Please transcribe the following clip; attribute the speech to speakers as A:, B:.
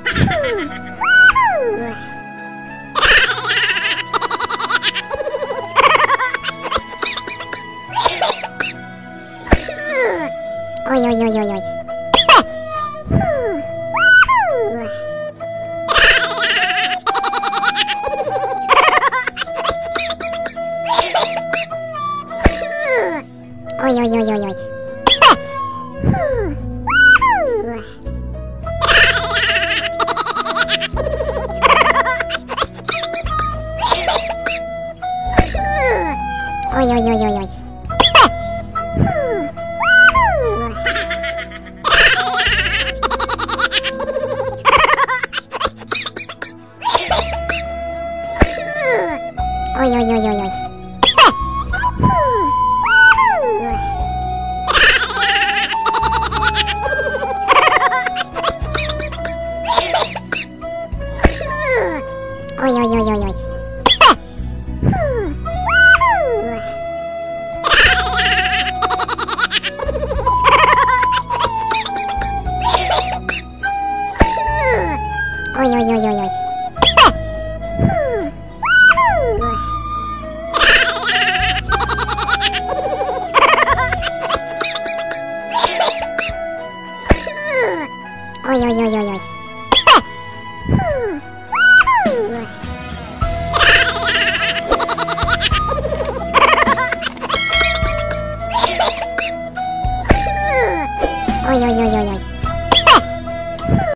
A: Ой, ой, ой, ой, ой. Ой, ой, ой, ой, ой. Ой, ой, ой, ой, ой. Ой, ой, ой, ой, ой. Ой, ой, ой, ой, ой. Ой, ой, ой, ой, ой. Ой, ой, ой, ой, ой. Ой, ой, ой, ой, ой.